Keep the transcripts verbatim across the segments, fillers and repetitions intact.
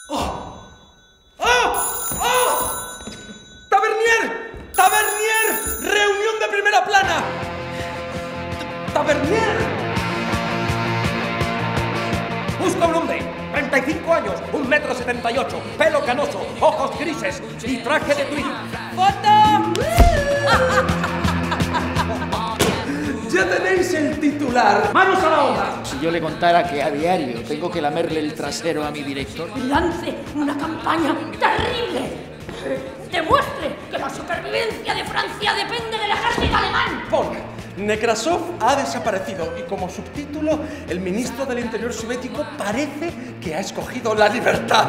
¡Oh! ¡Oh! ¡Oh! ¡Tavernier! ¡Tavernier! ¡Reunión de primera plana! ¡Tavernier! Busca un hombre, treinta y cinco años, un metro setenta y ocho, pelo canoso, ojos grises y traje de tweed. ¡Foto! ¡Ya tenéis el titular! ¡Manos a la obra! Si yo le contara que a diario tengo que lamerle el trasero a mi director... ¡Lance una campaña terrible! ¡Demuestre que la supervivencia de Francia depende del ejército alemán! Pon, Nekrasov ha desaparecido y como subtítulo, el ministro del Interior soviético parece que ha escogido la libertad.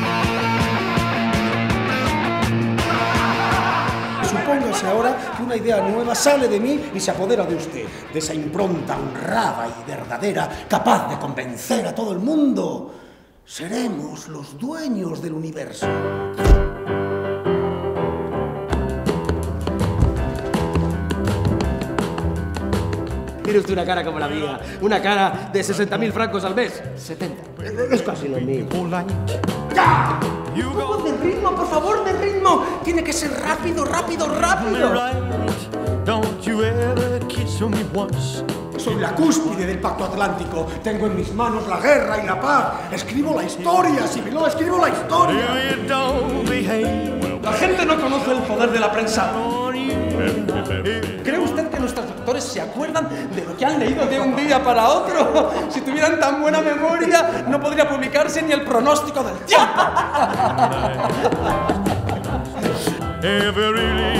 Supóngase ahora que una idea nueva sale de mí y se apodera de usted, de esa impronta honrada y verdadera, capaz de convencer a todo el mundo. Seremos los dueños del universo. Tiene usted una cara como la mía, una cara de sesenta mil francos al mes. setenta. Es casi lo mismo. ¡Ya! Un poco de ritmo, por favor, de ritmo. Tiene que ser rápido, rápido, rápido. Soy la cúspide del Pacto Atlántico. Tengo en mis manos la guerra y la paz. Escribo la historia, si me lo escribo la historia. La gente no conoce el poder de la prensa. ¿Cree usted que nuestros lectores se acuerdan de lo que han leído de un día para otro? Si tuvieran tan buena memoria, no podría publicarse ni el pronóstico del tiempo.